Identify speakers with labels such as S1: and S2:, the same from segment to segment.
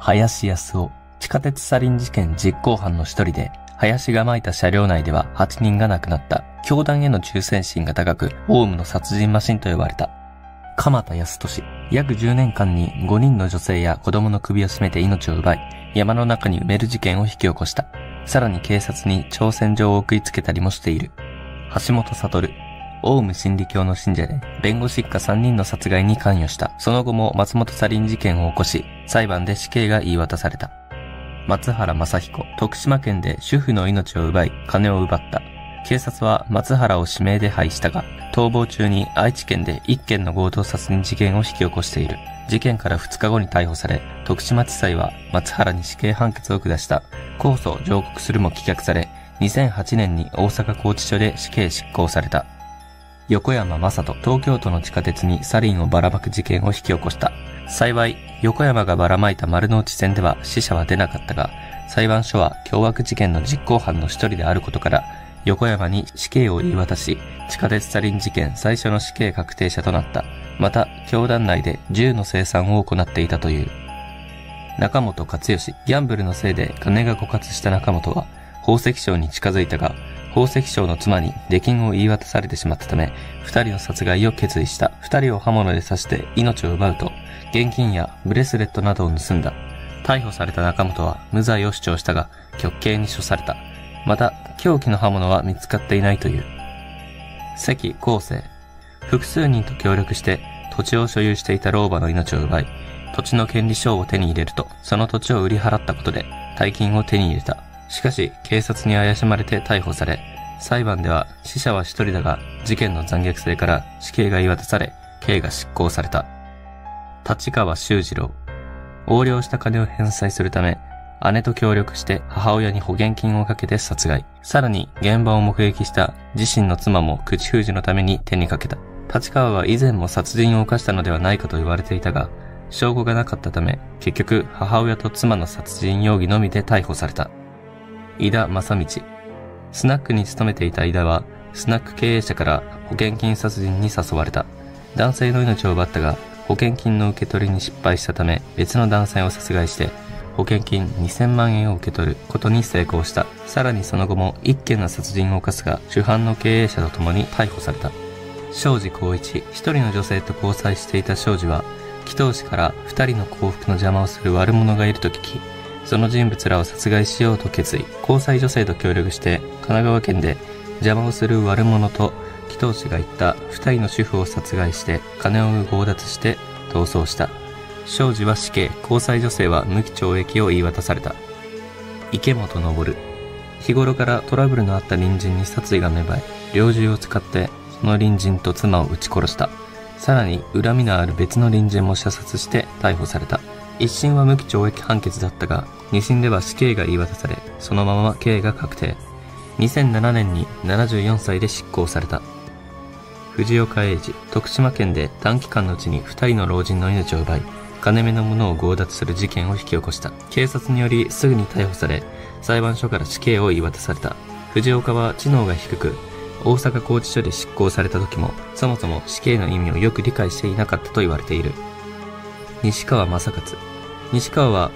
S1: 林康夫。地下鉄サリン事件実行犯の一人で、林が撒いた車両内では8人が亡くなった。教団への忠誠心が高く、オウムの殺人マシンと呼ばれた。鎌田康俊。約10年間に5人の女性や子供の首を絞めて命を奪い、山の中に埋める事件を引き起こした。さらに警察に挑戦状を送りつけたりもしている。橋本悟。オウム真理教の信者で、弁護士一家3人の殺害に関与した。その後も松本サリン事件を起こし、裁判で死刑が言い渡された。松原正彦。徳島県で主婦の命を奪い、金を奪った。警察は松原を指名手配したが、逃亡中に愛知県で1件の強盗殺人事件を引き起こしている。事件から2日後に逮捕され、徳島地裁は松原に死刑判決を下した。控訴を上告するも棄却され、2008年に大阪拘置所で死刑執行された。横山正人。東京都の地下鉄にサリンをばらまく事件を引き起こした。幸い、横山がばらまいた丸の内線では死者は出なかったが、裁判所は凶悪事件の実行犯の一人であることから、横山に死刑を言い渡し、地下鉄サリン事件最初の死刑確定者となった。また、教団内で銃の生産を行っていたという。中本勝義。ギャンブルのせいで金が枯渇した中本は、宝石商に近づいたが、宝石商の妻に出金を言い渡されてしまったため、二人の殺害を決意した。二人を刃物で刺して命を奪うと、現金やブレスレットなどを盗んだ。逮捕された中本は無罪を主張したが、極刑に処された。また、凶器の刃物は見つかっていないという。関康生。複数人と協力して土地を所有していた老婆の命を奪い、土地の権利書を手に入れると、その土地を売り払ったことで大金を手に入れた。しかし、警察に怪しまれて逮捕され、裁判では死者は一人だが、事件の残虐性から死刑が言い渡され、刑が執行された。立川修二郎。横領した金を返済するため、姉と協力して母親に保険金をかけて殺害。さらに現場を目撃した自身の妻も口封じのために手にかけた。立川は以前も殺人を犯したのではないかと言われていたが、証拠がなかったため、結局母親と妻の殺人容疑のみで逮捕された。井田正道。スナックに勤めていた井田は、スナック経営者から保険金殺人に誘われた。男性の命を奪ったが、保険金の受け取りに失敗したため、別の男性を殺害して、保険金2000万円を受け取ることに成功した。さらにその後も1件の殺人を犯すが、主犯の経営者と共に逮捕された。庄司光一。一人の女性と交際していた庄司は、祈祷師から2人の幸福の邪魔をする悪者がいると聞き、その人物らを殺害しようと決意。交際女性と協力して、神奈川県で邪魔をする悪者と祈祷師が言った2人の主婦を殺害して、金を強奪して逃走した。庄司は死刑、交際女性は無期懲役を言い渡された。池本昇。日頃からトラブルのあった隣人に殺意が芽生え、猟銃を使ってその隣人と妻を撃ち殺した。さらに恨みのある別の隣人も射殺して逮捕された。一審は無期懲役判決だったが、二審では死刑が言い渡され、そのまま刑が確定。2007年に74歳で執行された。藤岡英二。徳島県で短期間のうちに2人の老人の命を奪い、金目のものを強奪する事件を引き起こした。警察によりすぐに逮捕され、裁判所から死刑を言い渡された。藤岡は知能が低く、大阪拘置所で執行された時も、そもそも死刑の意味をよく理解していなかったと言われている。西川正勝。西川は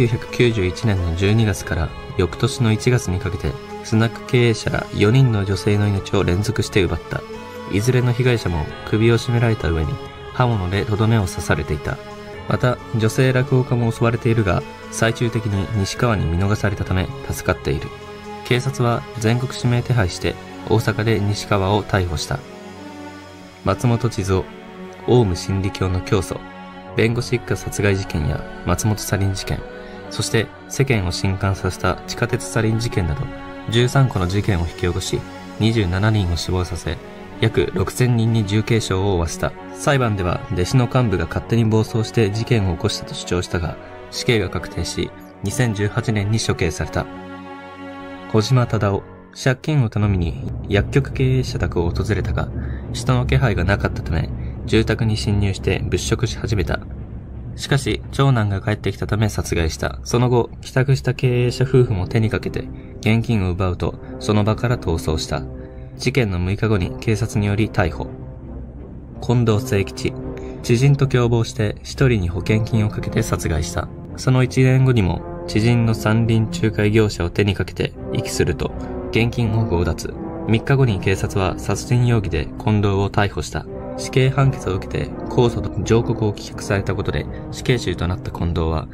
S1: 1991年の12月から翌年の1月にかけて、スナック経営者ら4人の女性の命を連続して奪った。いずれの被害者も首を絞められた上に刃物でとどめを刺されていた。また、女性落語家も襲われているが、最終的に西川に見逃されたため助かっている。警察は全国指名手配して大阪で西川を逮捕した。松本千蔵。オウム真理教の教祖。弁護士一家殺害事件や松本サリン事件、そして世間を震撼させた地下鉄サリン事件など13個の事件を引き起こし、27人を死亡させ、約6000人に重軽傷を負わせた。裁判では弟子の幹部が勝手に暴走して事件を起こしたと主張したが、死刑が確定し、2018年に処刑された。小島忠夫。借金を頼みに薬局経営者宅を訪れたが、人の気配がなかったため、住宅に侵入して物色し始めた。しかし、長男が帰ってきたため殺害した。その後、帰宅した経営者夫婦も手にかけて、現金を奪うと、その場から逃走した。事件の6日後に警察により逮捕。近藤誠吉。知人と共謀して一人に保険金をかけて殺害した。 その1年後にも知人の山林仲介業者を手にかけて遺棄すると現金を強奪。3日後に警察は殺人容疑で近藤を逮捕した。死刑判決を受けて控訴と上告を棄却されたことで死刑囚となった近藤は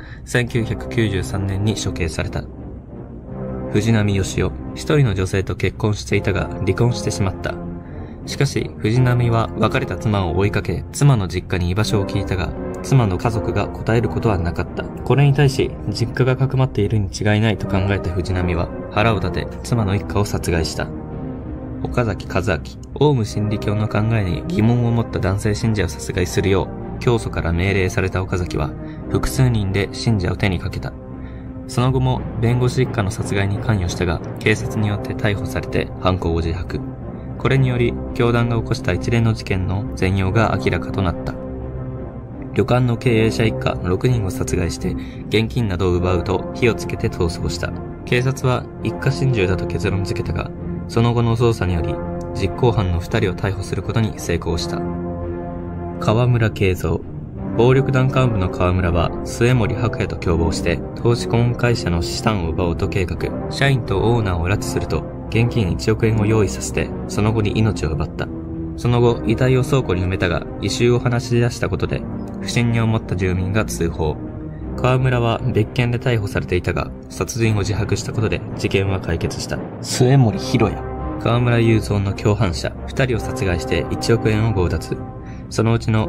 S1: 1993年に処刑された。藤波芳雄、一人の女性と結婚していたが離婚してしまった。しかし藤波は別れた妻を追いかけ、妻の実家に居場所を聞いたが、妻の家族が答えることはなかった。これに対し実家がかくまっているに違いないと考えた藤波は腹を立て妻の一家を殺害した。岡崎和明、オウム真理教の考えに疑問を持った男性信者を殺害するよう教祖から命令された岡崎は複数人で信者を手にかけた。その後も弁護士一家の殺害に関与したが、警察によって逮捕されて犯行を自白。これにより教団が起こした一連の事件の全容が明らかとなった。旅館の経営者一家6人を殺害して現金などを奪うと火をつけて逃走した。警察は一家心中だと結論付けたが、その後の捜査により実行犯の2人を逮捕することに成功した。川村慶三、暴力団幹部の川村は末森白也と共謀して投資顧問会社の資産を奪おうと計画。社員とオーナーを拉致すると現金1億円を用意させてその後に命を奪った。その後遺体を倉庫に埋めたが異臭を放ち出したことで不審に思った住民が通報。川村は別件で逮捕されていたが殺人を自白したことで事件は解決した。
S2: 末森博也、
S1: 川村雄三の共犯者2人を殺害して1億円を強奪。そのうちの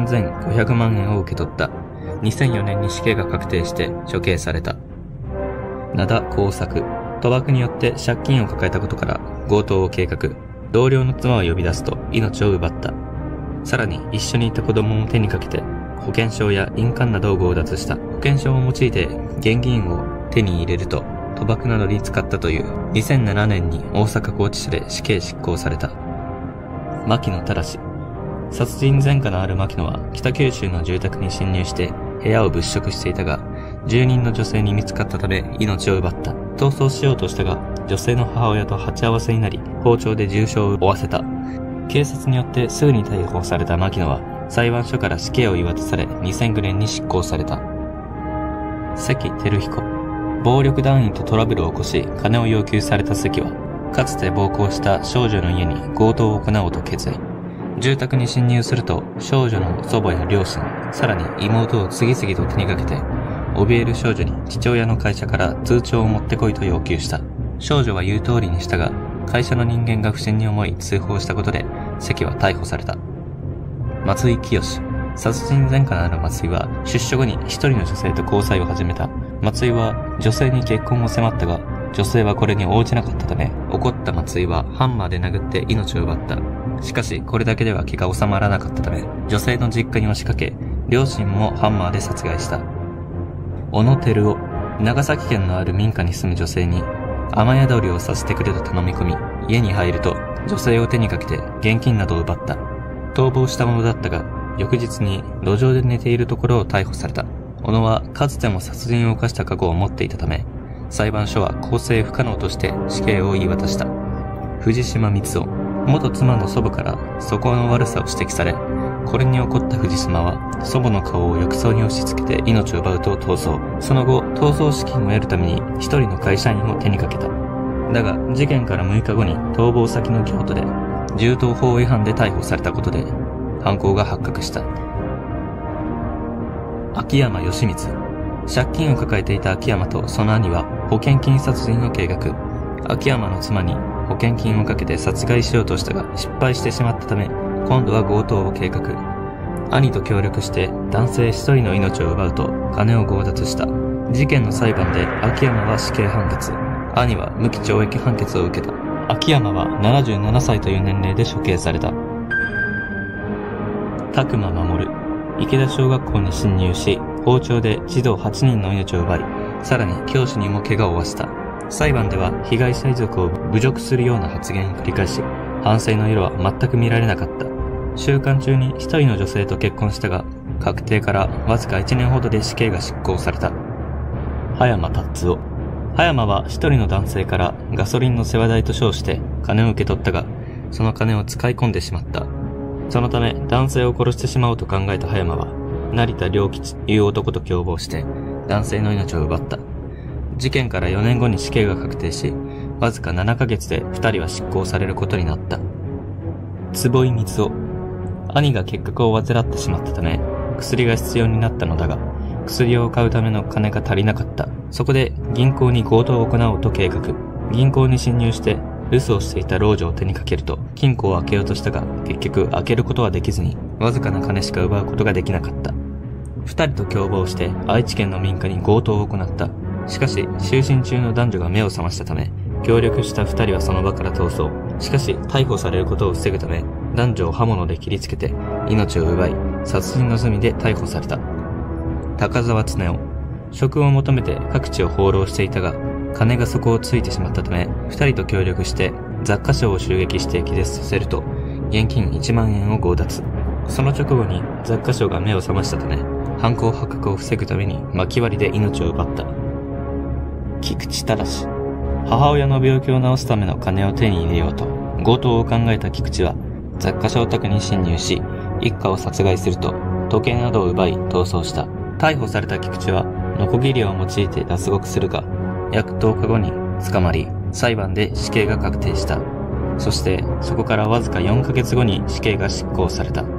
S1: 3500万円を受け取った。2004年に死刑が確定して処刑された。灘耕作、賭博によって借金を抱えたことから強盗を計画。同僚の妻を呼び出すと命を奪った。さらに一緒にいた子供を手にかけて保険証や印鑑などを強奪した。保険証を用いて現金を手に入れると賭博などに使ったという。2007年に大阪拘置所で死刑執行された。牧野正、殺人前科のある牧野は北九州の住宅に侵入して部屋を物色していたが、住人の女性に見つかったため命を奪った。逃走しようとしたが女性の母親と鉢合わせになり包丁で重傷を負わせた。警察によってすぐに逮捕された牧野は裁判所から死刑を言い渡され2009年に執行された。関照彦、暴力団員とトラブルを起こし金を要求された関はかつて暴行した少女の家に強盗を行おうと決意。住宅に侵入すると少女の祖母や両親、さらに妹を次々と手にかけて怯える少女に父親の会社から通帳を持ってこいと要求した。少女は言う通りにしたが会社の人間が不審に思い通報したことで関は逮捕された。松井清、殺人前科のある松井は出所後に一人の女性と交際を始めた。松井は女性に結婚を迫ったが女性はこれに応じなかったため、怒った松井はハンマーで殴って命を奪った。しかしこれだけでは気が収まらなかったため女性の実家に押しかけ両親もハンマーで殺害した。小野照夫、長崎県のある民家に住む女性に雨宿りをさせてくれと頼み込み家に入ると女性を手にかけて現金などを奪った。逃亡したものだったが翌日に路上で寝ているところを逮捕された。小野はかつても殺人を犯した過去を持っていたため裁判所は更生不可能として死刑を言い渡した。藤島光雄、元妻の祖母から素行の悪さを指摘され、これに怒った藤島は祖母の顔を浴槽に押し付けて命を奪うと逃走。その後逃走資金を得るために一人の会社員を手にかけた。だが事件から6日後に逃亡先の京都で銃刀法違反で逮捕されたことで犯行が発覚した。秋山義光、借金を抱えていた秋山とその兄は保険金殺人を計画。秋山の妻に保険金をかけて殺害しようとしたが失敗してしまったため今度は強盗を計画。兄と協力して男性一人の命を奪うと金を強奪した。事件の裁判で秋山は死刑判決、兄は無期懲役判決を受けた。秋山は77歳という年齢で処刑された。宅間守、池田小学校に侵入し包丁で児童8人の命を奪い、さらに教師にも怪我を負わせた。裁判では被害者遺族を侮辱するような発言を繰り返し、反省の色は全く見られなかった。収監中に一人の女性と結婚したが、確定からわずか1年ほどで死刑が執行された。葉山達夫、葉山は一人の男性からガソリンの世話代と称して金を受け取ったが、その金を使い込んでしまった。そのため男性を殺してしまおうと考えた葉山は、成田良吉という男と共謀して男性の命を奪った。事件から4年後に死刑が確定し、わずか7ヶ月で2人は執行されることになった。坪井光雄。兄が結核を患ってしまったため、薬が必要になったのだが、薬を買うための金が足りなかった。そこで銀行に強盗を行おうと計画。銀行に侵入して留守をしていた老女を手にかけると、金庫を開けようとしたが、結局開けることはできずに、わずかな金しか奪うことができなかった。2人と共謀して愛知県の民家に強盗を行った。しかし、就寝中の男女が目を覚ましたため、協力した2人はその場から逃走。しかし、逮捕されることを防ぐため、男女を刃物で切りつけて、命を奪い、殺人の罪で逮捕された。高沢恒夫。職を求めて各地を放浪していたが、金が底をついてしまったため、2人と協力して雑貨商を襲撃して気絶させると、現金1万円を強奪。その直後に雑貨商が目を覚ましたため、犯行発覚を防ぐために薪割りで命を奪った。菊池正。母親の病気を治すための金を手に入れようと、強盗を考えた菊池は、雑貨商宅に侵入し、一家を殺害すると、時計などを奪い逃走した。逮捕された菊池は、ノコギリを用いて脱獄するが、約10日後に捕まり、裁判で死刑が確定した。そして、そこからわずか4ヶ月後に死刑が執行された。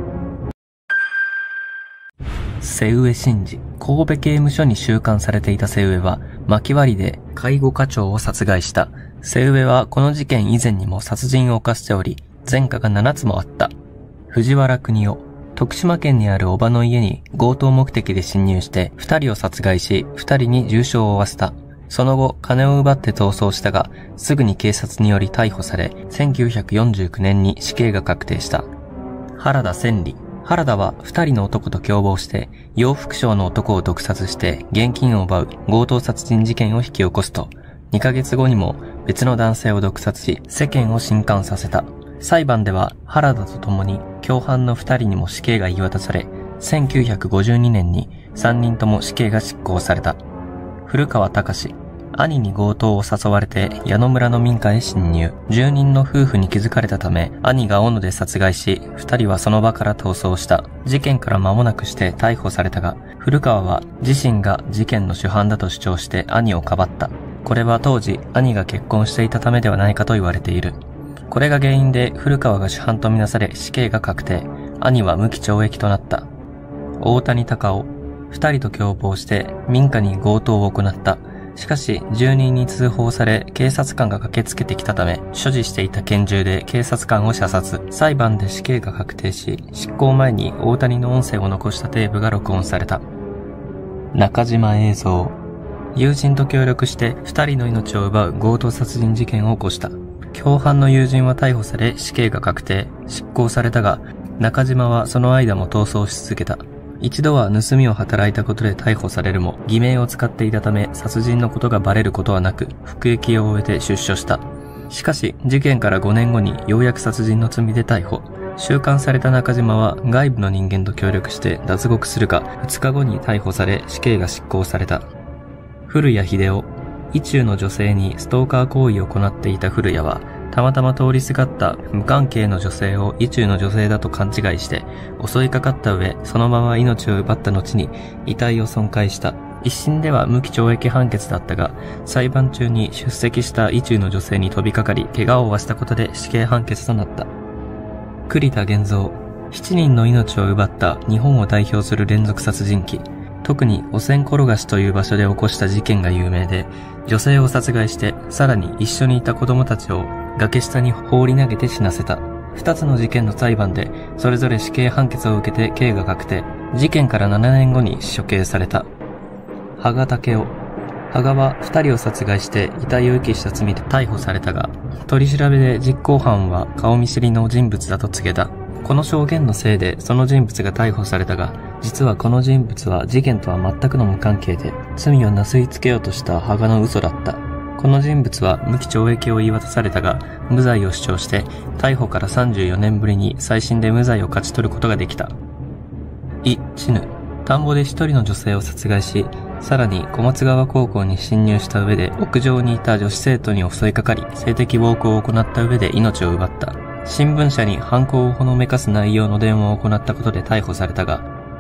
S1: 瀬上真司。神戸刑務所に収監されていた瀬上は、薪割りで介護課長を殺害した。瀬上はこの事件以前にも殺人を犯しており、前科が7つもあった。藤原邦夫。徳島県にある叔母の家に強盗目的で侵入して2人を殺害し、2人に重傷を負わせた。その後、金を奪って逃走したが、すぐに警察により逮捕され、1949年に死刑が確定した。原田千里。原田は2人の男と共謀して、洋服商の男を毒殺して現金を奪う強盗殺人事件を引き起こすと、2ヶ月後にも別の男性を毒殺し、世間を震撼させた。裁判では原田と共に共犯の2人にも死刑が言い渡され、1952年に3人とも死刑が執行された。古川隆。兄に強盗を誘われて矢野村の民家へ侵入。住人の夫婦に気づかれたため、兄が斧で殺害し、2人はその場から逃走した。事件から間もなくして逮捕されたが、古川は自身が事件の主犯だと主張して兄をかばった。これは当時兄が結婚していたためではないかと言われている。これが原因で古川が主犯とみなされ死刑が確定。兄は無期懲役となった。大谷隆夫。2人と共謀して民家に強盗を行った。しかし、住人に通報され、警察官が駆けつけてきたため、所持していた拳銃で警察官を射殺。裁判で死刑が確定し、執行前に大谷の音声を残したテープが録音された。中島映像。友人と協力して2人の命を奪う強盗殺人事件を起こした。共犯の友人は逮捕され、死刑が確定、執行されたが、中島はその間も逃走し続けた。一度は盗みを働いたことで逮捕されるも、偽名を使っていたため殺人のことがバレることはなく、服役を終えて出所した。しかし、事件から5年後にようやく殺人の罪で逮捕。収監された中島は外部の人間と協力して脱獄するが、2日後に逮捕され死刑が執行された。古谷秀夫。意中の女性にストーカー行為を行っていた古谷は、たまたま通りすがった無関係の女性を意中の女性だと勘違いして襲いかかった上、そのまま命を奪った後に遺体を損壊した。一審では無期懲役判決だったが、裁判中に出席した意中の女性に飛びかかり怪我を負わしたことで死刑判決となった。栗田源三。7人の命を奪った日本を代表する連続殺人鬼。特に汚染転がしという場所で起こした事件が有名で、女性を殺害して、さらに一緒にいた子供たちを崖下に放り投げて死なせた。2つの事件の裁判で、それぞれ死刑判決を受けて刑が確定。事件から7年後に処刑された。羽賀武雄。羽賀は2人を殺害して遺体を遺棄した罪で逮捕されたが、取り調べで実行犯は顔見知りの人物だと告げた。この証言のせいでその人物が逮捕されたが、実はこの人物は事件とは全くの無関係で、罪をなすりつけようとした羽賀の嘘だった。この人物は無期懲役を言い渡されたが、無罪を主張して、逮捕から34年ぶりに再審で無罪を勝ち取ることができた。イ・チヌ。田んぼで一人の女性を殺害し、さらに小松川高校に侵入した上で屋上にいた女子生徒に襲いかかり、性的暴行を行った上で命を奪った。新聞社に犯行をほのめかす内容の電話を行ったことで逮捕されたが、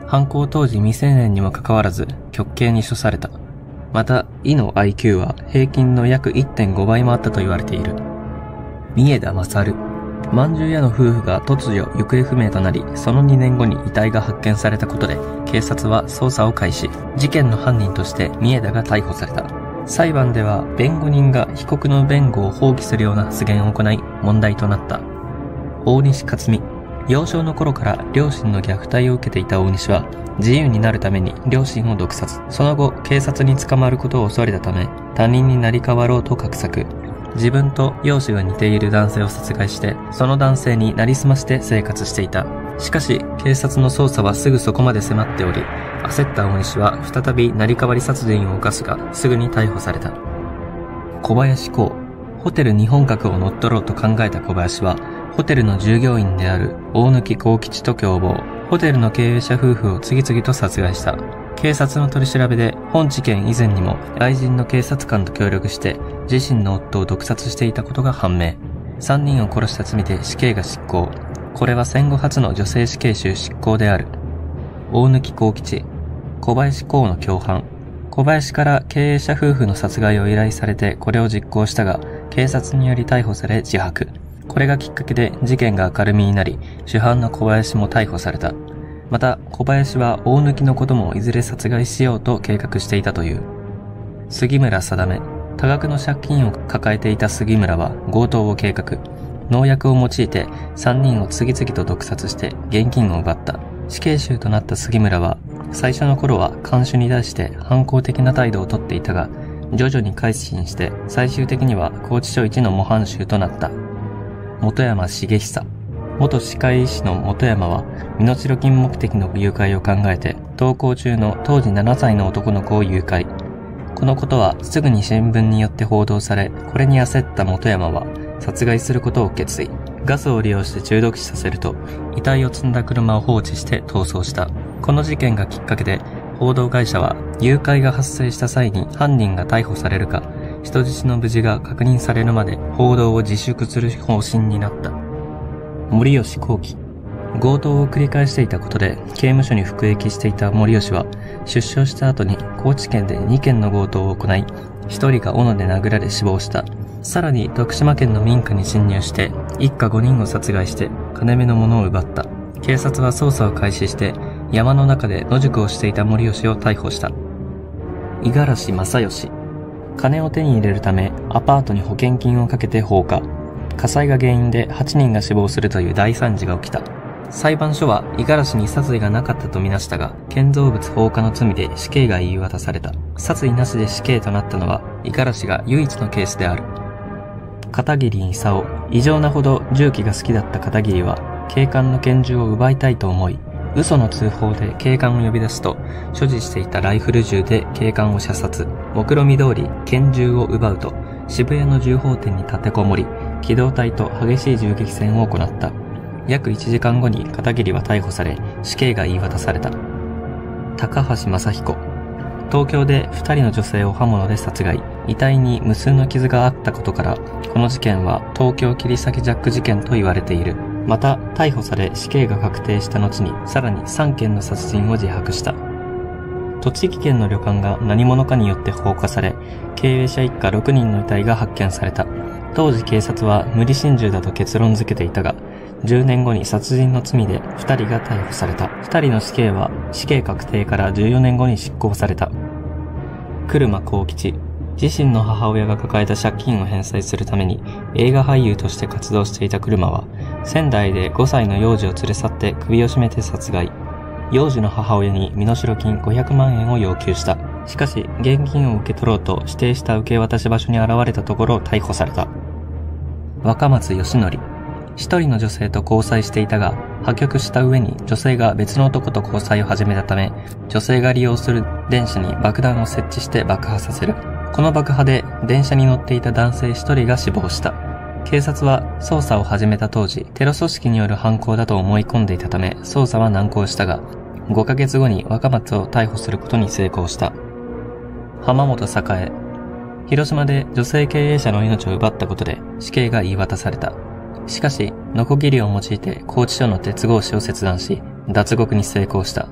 S1: 犯行当時未成年にもかかわらず極刑に処された。また、イの IQ は平均の約 1.5 倍もあったと言われている。三枝勝。まんじゅう屋の夫婦が突如行方不明となり、その2年後に遺体が発見されたことで、警察は捜査を開始。事件の犯人として三枝が逮捕された。裁判では弁護人が被告の弁護を放棄するような発言を行い問題となった。大西克美。幼少の頃から両親の虐待を受けていた大西は自由になるために両親を毒殺。その後警察に捕まることを恐れたため他人になり変わろうと画策。自分と容姿が似ている男性を殺害してその男性になりすまして生活していた。しかし警察の捜査はすぐそこまで迫っており、焦った大西は再び成り代わり殺人を犯すがすぐに逮捕された。小林光。ホテル日本格を乗っ取ろうと考えた小林はホテルの従業員である大貫幸吉と共謀。ホテルの経営者夫婦を次々と殺害した。警察の取り調べで本事件以前にも愛人の警察官と協力して自身の夫を毒殺していたことが判明。3人を殺した罪で死刑が執行。これは戦後初の女性死刑囚執行である。大貫幸吉。小林光の共犯。小林から経営者夫婦の殺害を依頼されてこれを実行したが、警察により逮捕され自白。これがきっかけで事件が明るみになり、主犯の小林も逮捕された。また、小林は大貫のこともいずれ殺害しようと計画していたという。杉村定。多額の借金を抱えていた杉村は強盗を計画。農薬を用いて3人を次々と毒殺して現金を奪った。死刑囚となった杉村は、最初の頃は看守に対して反抗的な態度をとっていたが、徐々に改心して最終的には拘置所一の模範囚となった。本山重久。元歯科医師の本山は身代金目的の誘拐を考えて登校中の当時7歳の男の子を誘拐。このことはすぐに新聞によって報道され、これに焦った本山は殺害することを決意。ガスを利用して中毒死させると遺体を積んだ車を放置して逃走した。この事件がきっかけで報道会社は誘拐が発生した際に犯人が逮捕されるか人質の無事が確認されるまで報道を自粛する方針になった。森吉幸喜。強盗を繰り返していたことで刑務所に服役していた森吉は出所した後に高知県で2件の強盗を行い、1人が斧で殴られ死亡した。さらに徳島県の民家に侵入して一家5人を殺害して金目のものを奪った。警察は捜査を開始して山の中で野宿をしていた森吉を逮捕した。五十嵐正義。金を手に入れるためアパートに保険金をかけて放火。火災が原因で8人が死亡するという大惨事が起きた。裁判所は五十嵐に殺意がなかったとみなしたが、建造物放火の罪で死刑が言い渡された。殺意なしで死刑となったのは五十嵐が唯一のケースである。片桐勲。異常なほど銃器が好きだった片桐は警官の拳銃を奪いたいと思い、嘘の通報で警官を呼び出すと、所持していたライフル銃で警官を射殺。目論見通り拳銃を奪うと、渋谷の銃砲店に立てこもり、機動隊と激しい銃撃戦を行った。約1時間後に片桐は逮捕され、死刑が言い渡された。高橋正彦。東京で2人の女性を刃物で殺害。遺体に無数の傷があったことから、この事件は東京切り裂きジャック事件と言われている。また、逮捕され死刑が確定した後に、さらに3件の殺人を自白した。栃木県の旅館が何者かによって放火され、経営者一家6人の遺体が発見された。当時警察は無理心中だと結論付けていたが、10年後に殺人の罪で2人が逮捕された。2人の死刑は死刑確定から14年後に執行された。車幸吉。自身の母親が抱えた借金を返済するために映画俳優として活動していた車は、仙台で5歳の幼児を連れ去って首を絞めて殺害。幼児の母親に身代金500万円を要求した。しかし、現金を受け取ろうと指定した受け渡し場所に現れたところ逮捕された。若松義則。一人の女性と交際していたが、破局した上に女性が別の男と交際を始めたため、女性が利用する電車に爆弾を設置して爆破させる。この爆破で電車に乗っていた男性一人が死亡した。警察は捜査を始めた当時、テロ組織による犯行だと思い込んでいたため、捜査は難航したが、5ヶ月後に若松を逮捕することに成功した。浜本栄。広島で女性経営者の命を奪ったことで死刑が言い渡された。しかし、ノコギリを用いて拘置所の鉄格子を切断し、脱獄に成功した。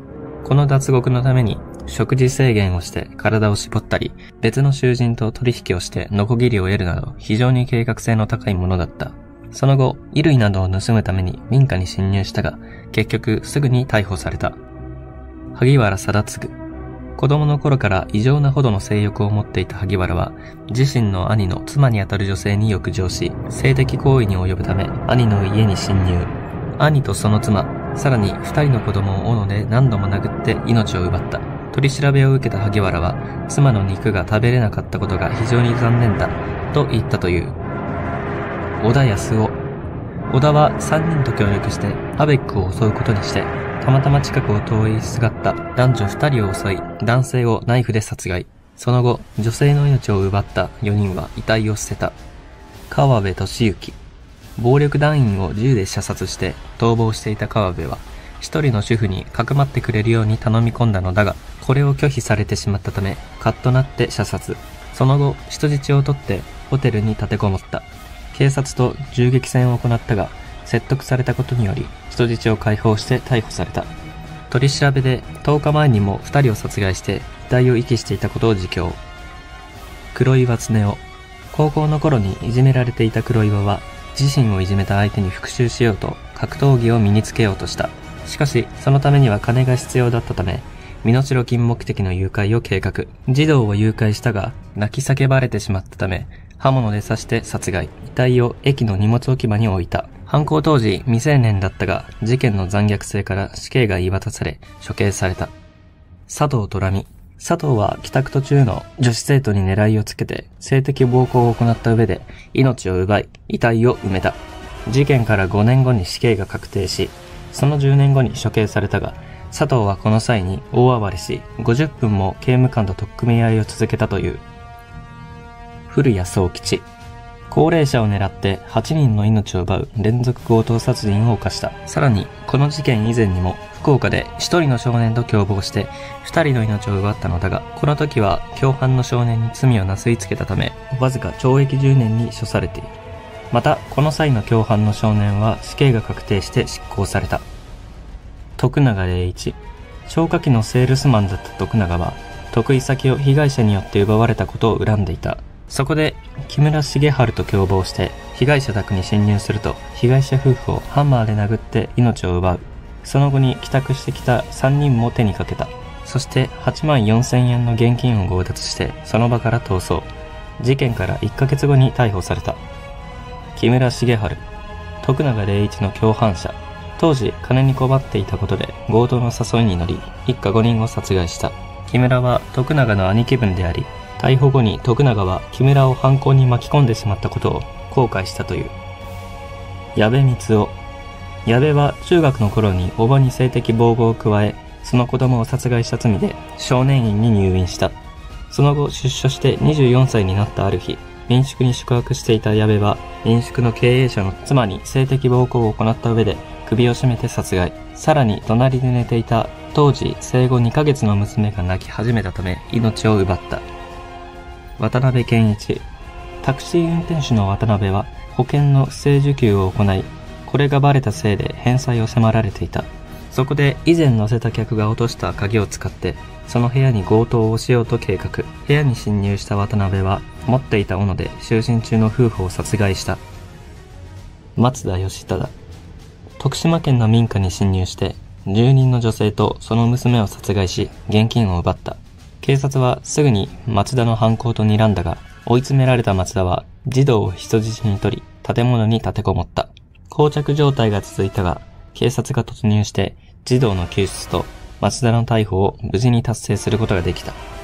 S1: この脱獄のために食事制限をして体を絞ったり、別の囚人と取引をしてノコギリを得るなど非常に計画性の高いものだった。その後、衣類などを盗むために民家に侵入したが、結局すぐに逮捕された。萩原貞次。子供の頃から異常なほどの性欲を持っていた萩原は、自身の兄の妻にあたる女性に欲情し、性的行為に及ぶため兄の家に侵入。兄とその妻、さらに二人の子供を斧で何度も殴って命を奪った。取り調べを受けた萩原は、妻の肉が食べれなかったことが非常に残念だ、と言ったという。小田康夫。小田は3人と協力してアベックを襲うことにして、たまたま近くを通りすがった男女2人を襲い、男性をナイフで殺害。その後、女性の命を奪った4人は遺体を捨てた。川辺俊之。暴力団員を銃で射殺して逃亡していた川辺は、一人の主婦にかくまってくれるように頼み込んだのだが、これを拒否されてしまったため、カッとなって射殺。その後、人質を取ってホテルに立てこもった。警察と銃撃戦を行ったが、説得されたことにより、人質を解放して逮捕された。取り調べで10日前にも2人を殺害して遺体を遺棄していたことを自供。黒岩恒夫。高校の頃にいじめられていた黒岩は、自身をいじめた相手に復讐しようと格闘技を身につけようとした。しかし、そのためには金が必要だったため、身代金目的の誘拐を計画。児童を誘拐したが、泣き叫ばれてしまったため、刃物で刺して殺害。遺体を駅の荷物置き場に置いた。犯行当時未成年だったが、事件の残虐性から死刑が言い渡され、処刑された。佐藤虎美。佐藤は帰宅途中の女子生徒に狙いをつけて性的暴行を行った上で命を奪い、遺体を埋めた。事件から5年後に死刑が確定し、その10年後に処刑されたが、佐藤はこの際に大暴れし、50分も刑務官と取っ組み合いを続けたという。古谷宗吉。高齢者を狙って8人の命を奪う連続強盗殺人を犯した。さらに、この事件以前にも福岡で1人の少年と共謀して2人の命を奪ったのだが、この時は共犯の少年に罪をなすりつけたため、わずか懲役10年に処されている。また、この際の共犯の少年は死刑が確定して執行された。徳永礼一。消火器のセールスマンだった徳永は、得意先を被害者によって奪われたことを恨んでいた。そこで、木村重治と共謀して、被害者宅に侵入すると、被害者夫婦をハンマーで殴って命を奪う。その後に帰宅してきた3人も手にかけた。そして8万4000円の現金を強奪して、その場から逃走。事件から1ヶ月後に逮捕された。木村重治。徳永礼一の共犯者。当時、金に困っていたことで強盗の誘いに乗り、一家5人を殺害した。木村は徳永の兄貴分であり、逮捕後に徳永は木村を犯行に巻き込んでしまったことを後悔したという。矢部光夫。矢部は中学の頃に叔母に性的暴行を加え、その子供を殺害した罪で少年院に入院した。その後出所して24歳になったある日、民宿に宿泊していた矢部は、民宿の経営者の妻に性的暴行を行った上で首を絞めて殺害。さらに隣で寝ていた当時生後2ヶ月の娘が泣き始めたため命を奪った。渡辺健一。タクシー運転手の渡辺は保険の不正受給を行い、これがバレたせいで返済を迫られていた。そこで以前乗せた客が落とした鍵を使ってその部屋に強盗をしようと計画。部屋に侵入した渡辺は持っていた斧で就寝中の夫婦を殺害した。松田義忠。徳島県の民家に侵入して住人の女性とその娘を殺害し現金を奪った。警察はすぐに松田の犯行と睨んだが、追い詰められた松田は児童を人質に取り建物に立てこもった。膠着状態が続いたが、警察が突入して児童の救出と松田の逮捕を無事に達成することができた。